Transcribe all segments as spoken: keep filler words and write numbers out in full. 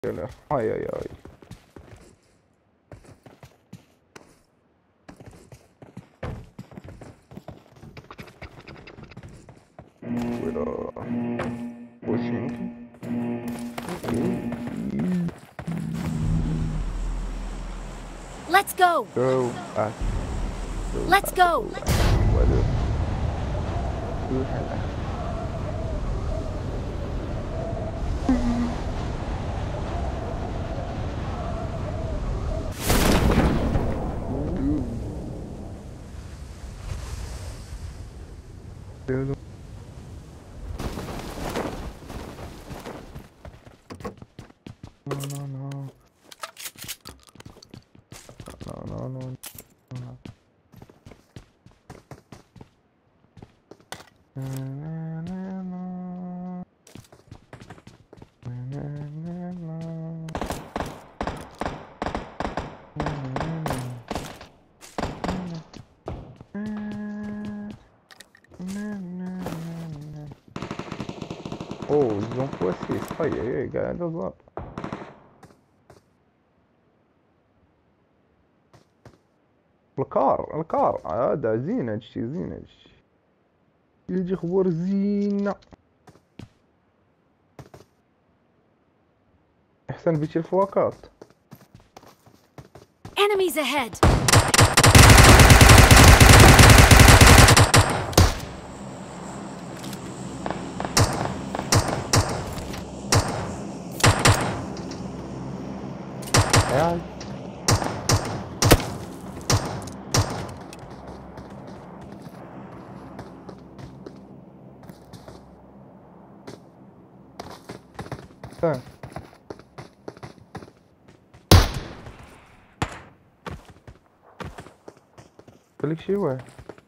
يلا هاي هاي هاي. We're pushing. Let's go. Go back. Let's go. Well, no, no, no. No, no, no, no. Na, na, na, na. Na, na, na, na. Oh, ils ont quoi c'est aïe aïe aïe قاعد اضرب الكار الكار هذا زينج شي زينج يجي خبر زينة احسن بيش الفواكات. Enemies ahead. قاعد ثاني خليك شي واحد.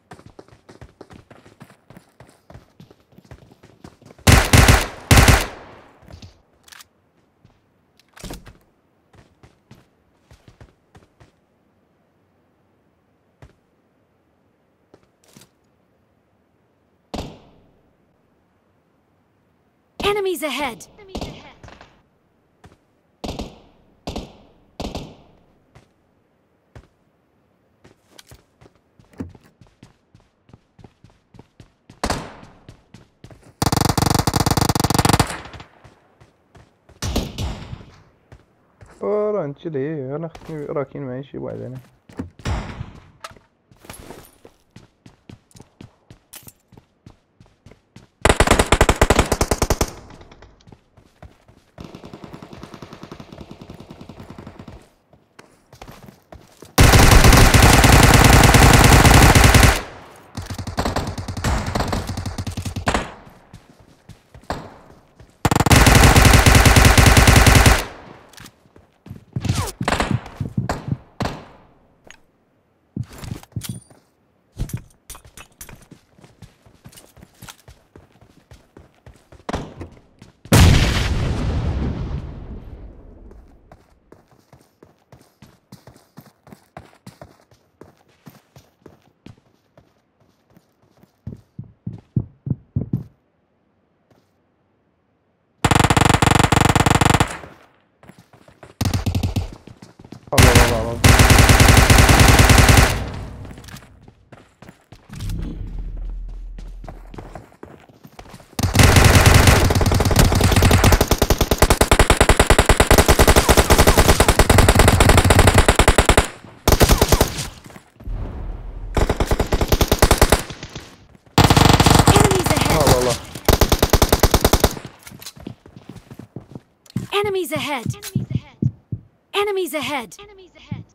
Enemies ahead. ورا انت ليه انا اختي راكين معي شي واحد انا. الله الله الله Enemies ahead. Enemies ahead. Enemies ahead.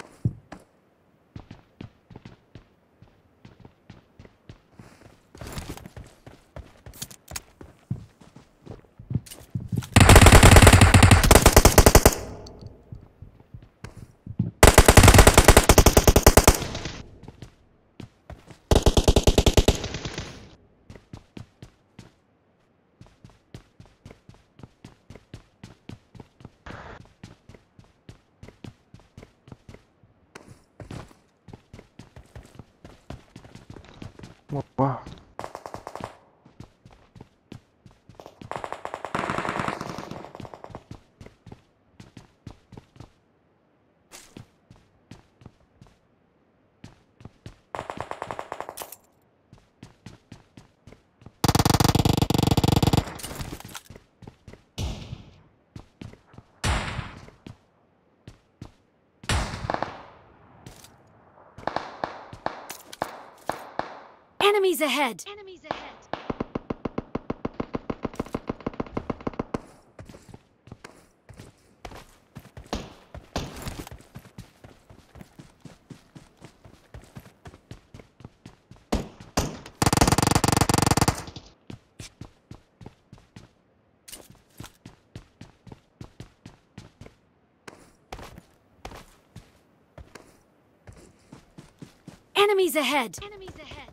واو. Enemies ahead! Enemies ahead! Enemies ahead! Enemies ahead!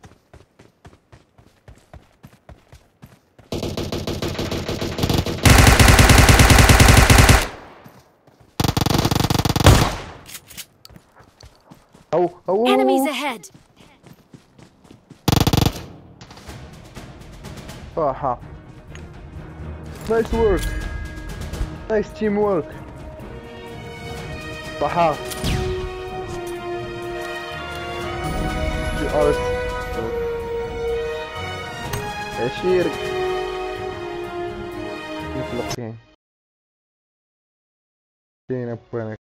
أو أو Enemies ahead! صح. نايس ورك. نايس تيم ورك. صح. الأرض. عشير. مطلقين. فين أبونا